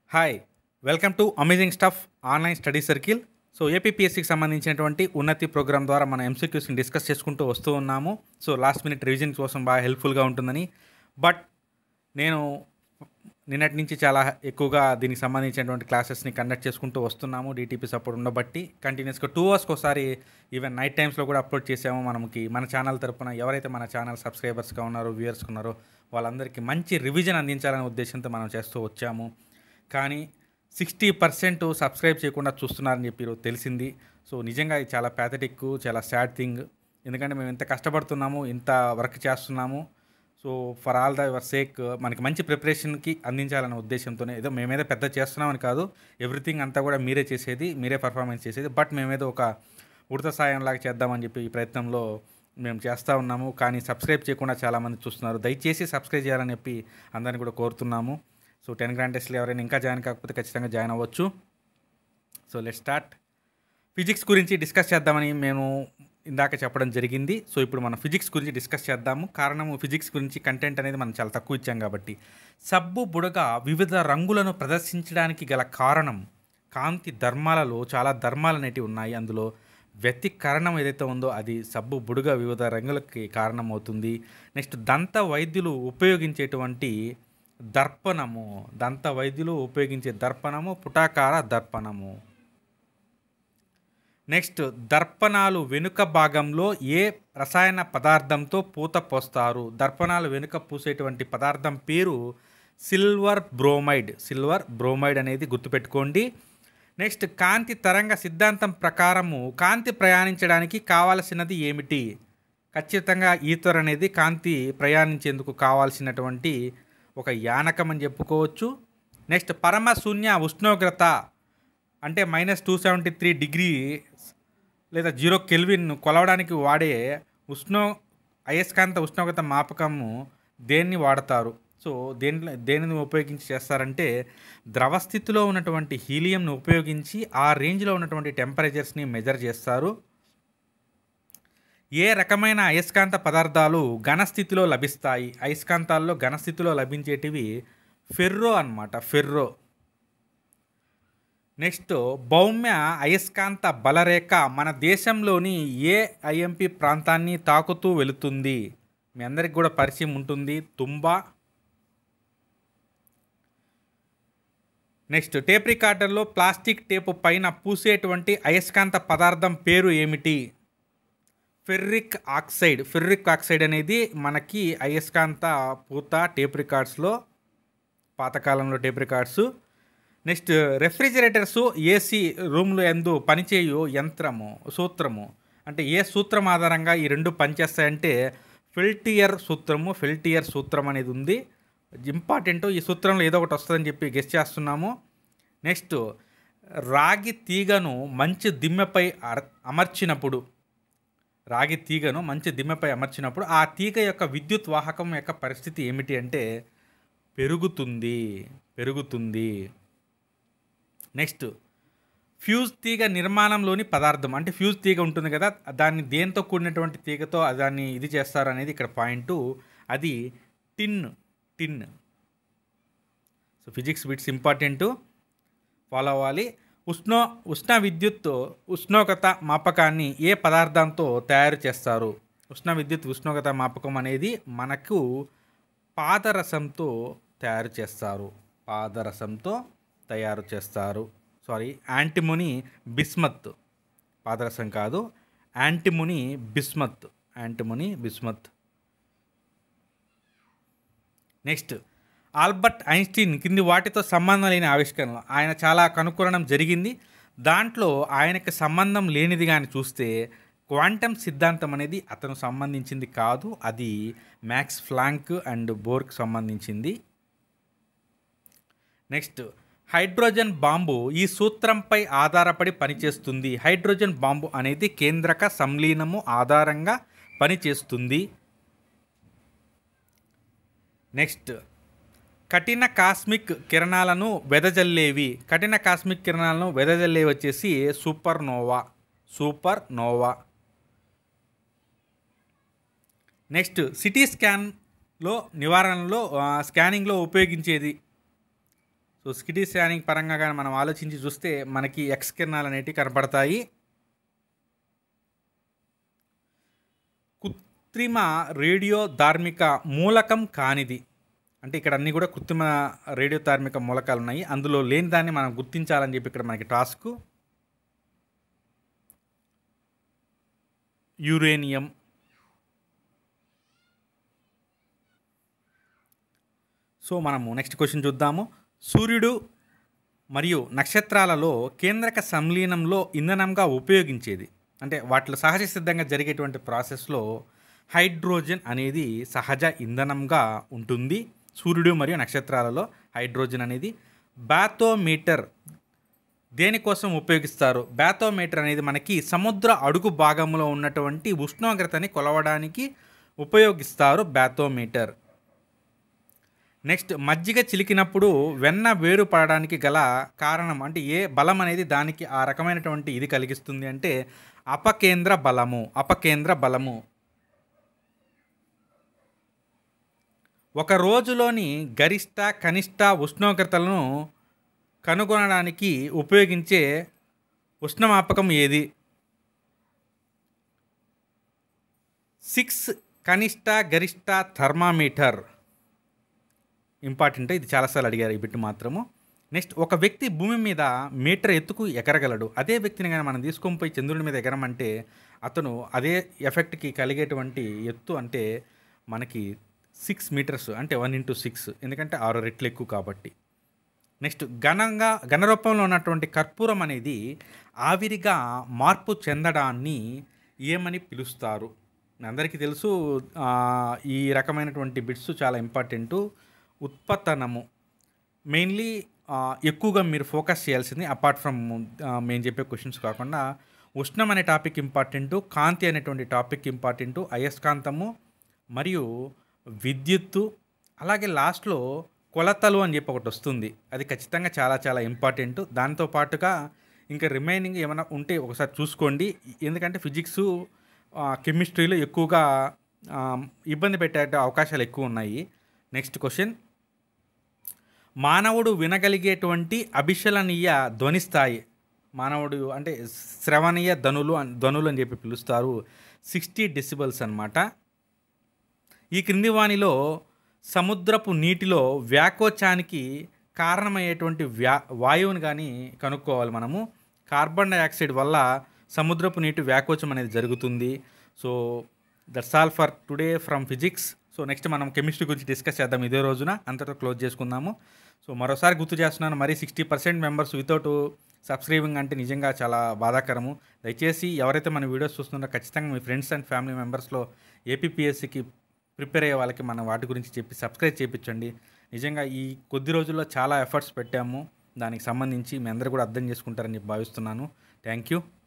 Hi welcome to amazing stuff online study circle. So ఏపీపీఎస్సికి సంబంధించినటువంటి Unnathi programme ద్వారా మనం ఎంసీక్యూస్ని డిస్కస్ చేసుకుంటూ వస్తూ ఉన్నాము. సో లాస్ట్ మినిట్ రివిజన్ కోసం బాగా హెల్ప్ఫుల్గా ఉంటుందని. బట్ నేను నిన్నటి నుంచి చాలా ఎక్కువగా దీనికి సంబంధించినటువంటి క్లాసెస్ని కండక్ట్ చేసుకుంటూ వస్తున్నాము. డిటిపి సపోర్ట్ ఉండబట్టి కంటిన్యూస్గా 2 అవర్స్కి ఒకసారి ఈవెన్ నైట్ టైమ్స్లో కూడా అప్లోడ్ చేసాము. మన ఛానల్ తరపున ఎవరైతే మన ఛానల్ సబ్స్క్రైబర్స్గా ఉన్నారో, వ్యూయర్స్గా ఉన్నారో వాళ్ళందరికీ మంచి రివిజన్ అందించాలనే ఉద్దేశంతో మనం చేస్తూ వచ్చాము. కానీ 60% సబ్స్క్రైబ్ చేయకుండా చూస్తున్నారని చెప్పి తెలిసింది. సో నిజంగా ఇది చాలా ప్యాథటిక్, చాలా సాడ్ థింగ్. ఎందుకంటే మేము ఇంత కష్టపడుతున్నాము, ఇంత వర్క్ చేస్తున్నాము. So for all the your sake మనకి మంచి ప్రిపరేషన్కి అందించాలనే ఉద్దేశంతోనే, ఏదో మేమేదో పెద్ద చేస్తున్నామని కాదు, ఎవ్రీథింగ్ అంతా కూడా మీరే చేసేది, మీరే పర్ఫార్మెన్స్ చేసేది. బట్ మేమేదో ఒక ఉడత సాయంలాగా చేద్దామని చెప్పి ఈ ప్రయత్నంలో మేము చేస్తూ ఉన్నాము. కానీ సబ్స్క్రైబ్ చేయకుండా చాలామంది చూస్తున్నారు. దయచేసి సబ్స్క్రైబ్ చేయాలని చెప్పి అందరిని కూడా కోరుతున్నాము. సో 10 గ్రాండ్ టెస్ట్లు ఎవరైనా ఇంకా జాయిన్ కాకపోతే ఖచ్చితంగా జాయిన్ అవ్వచ్చు. So let's start. ఫిజిక్స్ గురించి డిస్కస్ చేద్దామని మేము ఇందాక చెప్పడం జరిగింది. సో ఇప్పుడు మనం ఫిజిక్స్ గురించి డిస్కస్ చేద్దాము. కారణం ఫిజిక్స్ గురించి కంటెంట్ అనేది మనం చాలా తక్కువ ఇచ్చాం కాబట్టి. సబ్బు బుడగ వివిధ రంగులను ప్రదర్శించడానికి గల కారణం, కాంతి ధర్మాలలో చాలా ధర్మాలు అనేటివి ఉన్నాయి. అందులో వ్యతికరణం ఏదైతే ఉందో అది సబ్బు బుడగ వివిధ రంగులకి కారణమవుతుంది. నెక్స్ట్ దంత వైద్యులు ఉపయోగించేటువంటి దర్పణము, దంత వైద్యులు ఉపయోగించే దర్పణము పుటాకార దర్పణము. నెక్స్ట్ దర్పణాలు వెనుక భాగంలో ఏ రసాయన పదార్థంతో పూత పోస్తారు? దర్పణాలు వెనుక పూసేటువంటి పదార్థం పేరు సిల్వర్ బ్రోమైడ్. సిల్వర్ బ్రోమైడ్ అనేది గుర్తుపెట్టుకోండి. నెక్స్ట్ కాంతి తరంగ సిద్ధాంతం ప్రకారము కాంతి ప్రయాణించడానికి కావాల్సినది ఏమిటి? ఖచ్చితంగా ఈథర్ అనేది కాంతి ప్రయాణించేందుకు కావాల్సినటువంటి ఒక యానకం అని చెప్పుకోవచ్చు. నెక్స్ట్ పరమ శూన్య ఉష్ణోగ్రత అంటే -273 డిగ్రీ లేదా 0 కెల్విన్ కొలవడానికి వాడే అయస్కాంత ఉష్ణోగ్రత మాపకము దేన్ని వాడతారు? సో దేనిని ఉపయోగించి చేస్తారంటే ద్రవ స్థితిలో ఉన్నటువంటి హీలియంను ఉపయోగించి ఆ రేంజ్లో ఉన్నటువంటి టెంపరేచర్స్ని మెజర్ చేస్తారు. ఏ రకమైన అయస్కాంత పదార్థాలు ఘనస్థితిలో లభిస్తాయి? అయస్కాంతాల్లో ఘనస్థితిలో లభించేటివి ఫెర్రో అన్నమాట, ఫెర్రో. నెక్స్ట్ భౌమ్య అయస్కాంత బలరేఖ మన దేశంలోని ఏ ఐఎంపి ప్రాంతాన్ని తాకుతూ వెళుతుంది? మీ అందరికి కూడా పరిచయం ఉంటుంది, తుంబా. నెక్స్ట్ టేప్ రికార్డర్లో ప్లాస్టిక్ టేపు పైన పూసేటువంటి అయస్కాంత పదార్థం పేరు ఏమిటి? Ferric oxide. ఫెర్రిక్ ఆక్సైడ్ అనేది మనకి అయస్కాంత పూత టేప్ రికార్డ్స్లో, పాతకాలంలో tape records. Next refrigerators AC రూమ్లో ఎందు పనిచేయు సూత్రము అంటే ఏ సూత్రం ఆధారంగా ఈ రెండు పనిచేస్తాయంటే ఫెల్టియర్ సూత్రము. ఫెల్టియర్ సూత్రం అనేది ఉంది, ఇంపార్టెంట్. ఈ సూత్రంలో ఏదో ఒకటి వస్తుందని చెప్పి గెస్ చేస్తున్నాము. నెక్స్ట్ రాగి తీగను మంచి దిమ్మెపై అమర్చినప్పుడు, ఆ తీగ యొక్క విద్యుత్ వాహకం యొక్క పరిస్థితి ఏమిటి అంటే పెరుగుతుంది. నెక్స్ట్ ఫ్యూజ్ తీగ నిర్మాణంలోని పదార్థం అంటే ఫ్యూజ్ తీగ ఉంటుంది కదా, దాన్ని దేంతో కూడినటువంటి తీగతో దాన్ని ఇది చేస్తారు అనేది ఇక్కడ పాయింట్. అది tin. So physics bits important, follow అవ్వాలి. ఉష్ణ విద్యుత్ ఉష్ణోగ్రత మాపకాన్ని ఏ పదార్థంతో తయారు చేస్తారు? ఉష్ణోగ్రత మాపకం అనేది మనకు పాదరసంతో తయారు చేస్తారు. యాంటిమోనీ బిస్మత్, పాదరసం కాదు, antimony bismuth. Next Albert Einstein కింది వాటితో సంబంధం లేని ఆవిష్కరణలు ఆయన చాలా కనుక్కోవడం జరిగింది. దాంట్లో ఆయనకి సంబంధం లేనిది కానీ చూస్తే క్వాంటమ్ సిద్ధాంతం అనేది అతను సంబంధించింది కాదు, అది మ్యాక్స్ ప్లాంక్ అండ్ బోర్కి సంబంధించింది. నెక్స్ట్ హైడ్రోజన్ బాంబు ఈ సూత్రంపై ఆధారపడి పనిచేస్తుంది. హైడ్రోజన్ బాంబు అనేది కేంద్రక సంలీనము ఆధారంగా పనిచేస్తుంది. నెక్స్ట్ కఠిన కాస్మిక్ కిరణాలను వెదజల్లేవి వచ్చేసి సూపర్ నోవా. నెక్స్ట్ సిటీ స్కాన్లో స్కానింగ్లో ఉపయోగించేది సో సిటీ స్కానింగ్ పరంగా కానీ మనం ఆలోచించి చూస్తే మనకి ఎక్స్ కిరణాలు అనేటివి కనపడతాయి. కృత్రిమ రేడియో ధార్మిక మూలకం కానిది, అంటే ఇక్కడ అన్నీ కూడా కృత్రిమ రేడియో ధార్మిక మూలకాలు ఉన్నాయి, అందులో లేని దాన్ని మనం గుర్తించాలని చెప్పి ఇక్కడ మనకి టాస్క్. యురేనియం. సో మనము నెక్స్ట్ క్వశ్చన్ చూద్దాము. సూర్యుడు మరియు నక్షత్రాలలో కేంద్రక సంలీనంలో ఇంధనంగా ఉపయోగించేది, అంటే వాటిలో సహజ సిద్ధంగా జరిగేటువంటి ప్రాసెస్లో హైడ్రోజన్ అనేది సహజ ఇంధనంగా ఉంటుంది. సూర్యుడు మరియు నక్షత్రాలలో హైడ్రోజన్ అనేది. బాథోమీటర్ దేనికోసం ఉపయోగిస్తారు? బాథోమీటర్ అనేది మనకి సముద్ర అడుగు భాగంలో ఉన్నటువంటి ఉష్ణోగ్రతని కొలవడానికి ఉపయోగిస్తారు బాథోమీటర్. నెక్స్ట్, మజ్జిగ చిలికినప్పుడు వెన్న వేరు పడడానికి గల కారణం, అంటే ఏ బలం అనేది దానికి ఆ రకమైనటువంటి ఇది కలిగిస్తుంది అంటే అపకేంద్ర బలము. అపకేంద్ర బలము. ఒక రోజులోని గరిష్ట కనిష్ట ఉష్ణోగ్రతలను కనుగొనడానికి ఉపయోగించే ఉష్ణమాపకం ఏది? 6 కనిష్ట గరిష్ట థర్మామీటర్. ఇంపార్టెంట్, ఇది చాలాసార్లు అడిగారు ఈ బిట్ మాత్రము. నెక్స్ట్, ఒక వ్యక్తి భూమి మీద మీటర్ ఎత్తుకు ఎగరగలడు. అదే వ్యక్తిని కానీ మనం తీసుకొని పోయి చంద్రుడి మీద ఎగరమంటే అతను అదే ఎఫెక్ట్కి కలిగేటువంటి ఎత్తు అంటే మనకి 6 మీటర్స్, అంటే 1x6, ఎందుకంటే 6 రెట్లు ఎక్కువ కాబట్టి. నెక్స్ట్, ఘనరూపంలో ఉన్నటువంటి కర్పూరం అనేది ఆవిరిగా మార్పు చెందడాన్ని ఏమని పిలుస్తారు? అందరికీ తెలుసు, ఈ రకమైనటువంటి బిట్స్ చాలా ఇంపార్టెంటు. ఉత్పతనము. మెయిన్లీ ఎక్కువగా మీరు ఫోకస్ చేయాల్సింది, అపార్ట్ ఫ్రమ్ మేము చెప్పే క్వశ్చన్స్ కాకుండా, ఉష్ణం అనే టాపిక్ ఇంపార్టెంటు, కాంతి అనేటువంటి టాపిక్ ఇంపార్టెంటు, అయస్కాంతము మరియు విద్యుత్తు, అలాగే లాస్ట్లో కొలతలు అని చెప్పి ఒకటి వస్తుంది, అది ఖచ్చితంగా చాలా చాలా ఇంపార్టెంటు. దాంతో పాటుగా ఇంకా రిమైనింగ్ ఏమైనా ఉంటే ఒకసారి చూసుకోండి, ఎందుకంటే ఫిజిక్సు కెమిస్ట్రీలో ఎక్కువగా ఇబ్బంది పెట్టే అవకాశాలు ఎక్కువ ఉన్నాయి. నెక్స్ట్ క్వశ్చన్, మానవుడు వినగలిగేటువంటి అభిశలనీయ ధ్వని స్థాయి, మానవుడు అంటే శ్రవణీయ ధ్వనులు అని చెప్పి పిలుస్తారు, 60 డెసిబల్స్ అన్నమాట. ఈ క్రింది వానిలో సముద్రపు నీటిలో వ్యాకోచానికి కారణమయ్యేటువంటి వాయువుని కానీ కనుక్కోవాలి మనము. కార్బన్ డైఆక్సైడ్ వల్ల సముద్రపు నీటి వ్యాకోచం అనేది జరుగుతుంది. So that's all for today from physics. So next మనం కెమిస్ట్రీ గురించి డిస్కస్ చేద్దాం ఇదే రోజున, అంతతో క్లోజ్ చేసుకుందాము. సో మరోసారి గుర్తు చేస్తున్నాను, మరి 60% మెంబర్స్ వితౌట్ సబ్స్క్రైబింగ్ అంటే నిజంగా చాలా బాధాకరము. దయచేసి ఎవరైతే మన వీడియోస్ చూస్తున్నారో ఖచ్చితంగా మీ ఫ్రెండ్స్ అండ్ ఫ్యామిలీ మెంబర్స్లో ఏపీపీఎస్సీకి ప్రిపేర్ అయ్యే వాళ్ళకి మనం వాటి గురించి చెప్పి సబ్స్క్రైబ్ చేయించండి. నిజంగా ఈ కొద్ది రోజుల్లో చాలా ఎఫర్ట్స్ పెట్టాము, దానికి సంబంధించి మీ అందరూ కూడా అర్థం చేసుకుంటారని భావిస్తున్నాను. Thank you.